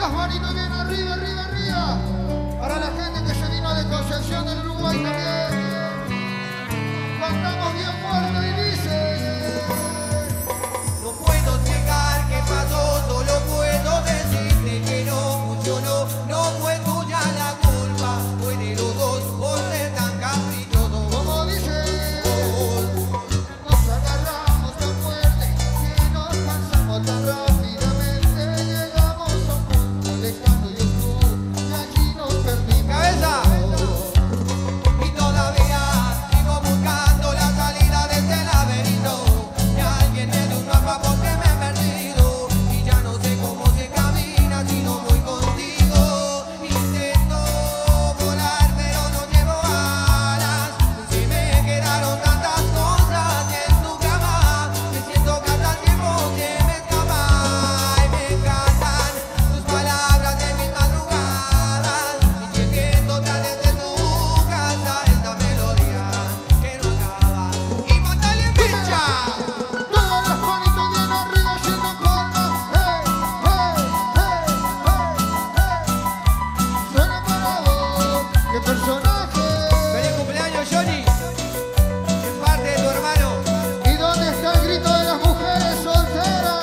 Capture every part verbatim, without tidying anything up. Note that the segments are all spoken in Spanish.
las manitos bien arriba, arriba, arriba. Para la gente que se vino de Concepción del Uruguay también. Cantamos bien fuerte y dice: no puedo explicar qué pasó, solo puedo decirte que no funcionó. No fue tuya la culpa, fue de los dos por ser tan caprichosos. Como dice, nos agarramos tan fuerte que nos cansamos tan rápidamente. Llegamos a un punto lejano y oscuro y allí nos perdimos. ¡Cabeza! Y todavía sigo buscando la salida de este laberinto. Y alguien me dé un mapa porque me he perdido. Y ya no sé cómo se camina si no voy contigo. Intento volar pero no llevo alas. Si me quedaron tantas cosas en tu cama. Me siento que hasta el tiempo se me escapa. Y me encantan tus palabras de mis madrugadas. Y sintiéndote desde tu casa esta melodía que no acaba. Y mándale pincha. Todas las manitos bien arriba haciendo palmas. Hey, hey, hey, hey, hey. Suena para vos. ¡Qué personaje! Feliz cumpleaños, Johnny. Es parte de tu hermano. ¿Y dónde está el grito de las mujeres solteras?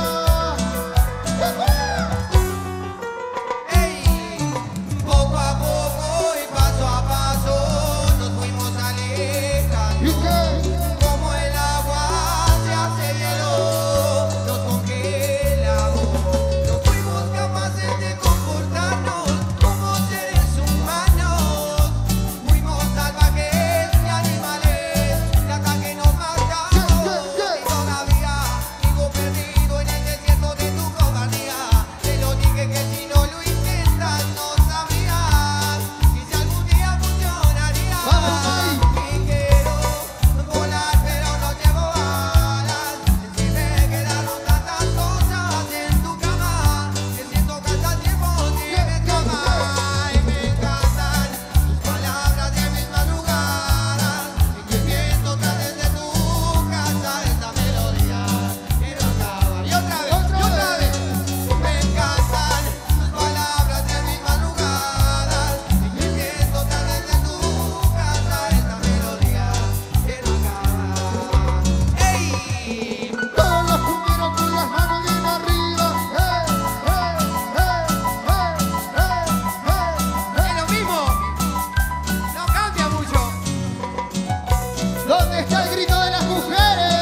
Ey, poco a poco y paso a paso nos fuimos alejando. ¿Y qué? Como el agua se hace hielo, nos congelamos. No fuimos capaces de comportarnos como seres humanos. Fuimos salvajes y animales, y hasta que nos marchamos. Y todavía sigo perdido en el desierto de tu cobardía. Te lo dije que si no lo intentas no sabrías. Y si algún día funcionaría. Vamos, Mai. Y quiero volar pero no llevo alas. Si me quedaron tantas cosas en tu cama, que siento que hasta el tiempo se me escapa. Y me encantan tus palabras de mis madrugadas. Y que siento que desde tu casa esta melodía que no acaba. Y otra vez, y otra vez. Me encantan tus palabras de mis madrugadas. Y que siento que desde tu casa esta melodía que no acaba. ¡Ey! Todos los cumbieros con las manos bien arriba. Hey, hey, hey, hey, hey, hey, Es lo mismo, no cambia mucho. hey. ¿Dónde está el grito de las mujeres?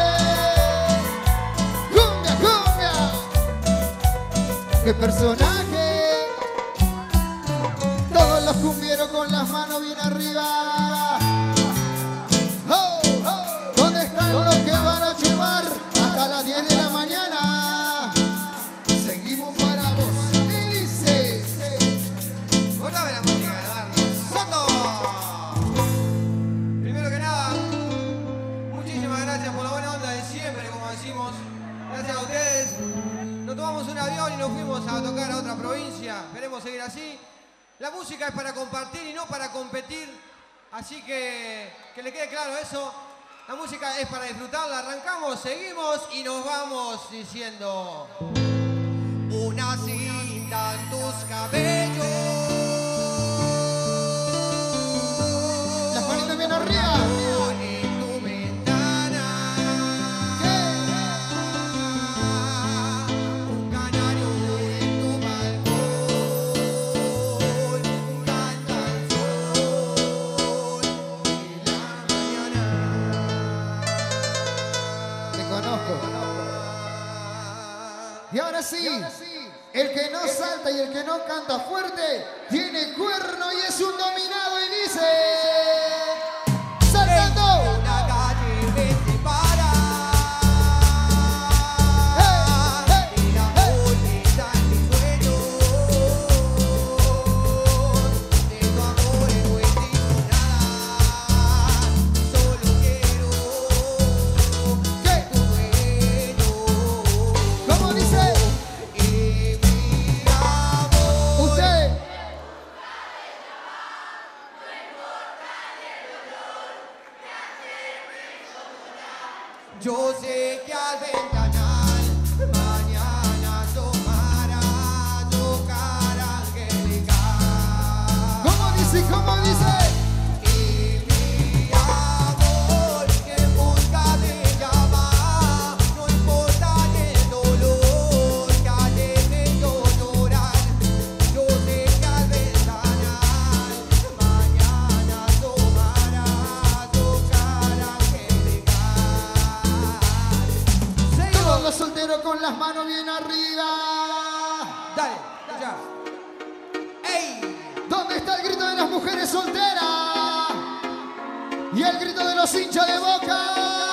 ¡Cumbia, cumbia! ¡Qué personaje! Todos los cumbieros con las manos bien arriba. ¡Oh! ¡Oh! ¿Dónde están los que van a chupar hasta las diez de la mañana? Seguimos para vos. Y dice: Otra vez la música de Eduardo Soto. Primero que nada, muchísimas gracias por la buena onda de siempre, como decimos. Gracias a ustedes. Nos tomamos un avión y nos fuimos a tocar a otra provincia. Esperemos seguir así. La música es para compartir y no para competir. Así que que le quede claro eso. La música es para disfrutarla. Arrancamos, seguimos y nos vamos diciendo: una cinta en tus cabellos. las manitos bien arriba. En tu ventana, un canario en tu balcón, canta el sol de la mañana. Te conozco. Y ahora sí, el que no salta y el que no canta fuerte tiene cuerno y es un dominado y dice: ¡saltando! Una calle me separa. ¡Hey, hey, El amor está en mis sueños. De tu amor no entiendo nada. Solo quiero ¿Qué? tu dueño. ¿Cómo dice? Y mi amor. Usted. Yo sé que al ventanal mañana asomará, yo ¿Cómo dice? Y mi amor que en busca de ella va, no importa el dolor que ha de yo llorar, yo sé que al ventanar mañana tomará tu cara que Todos los solteros con las manos bien arriba. Dale, ya. ¡Ey! ¿Dónde está el grito de las mujeres solteras? Y el grito de los hinchas de Boca.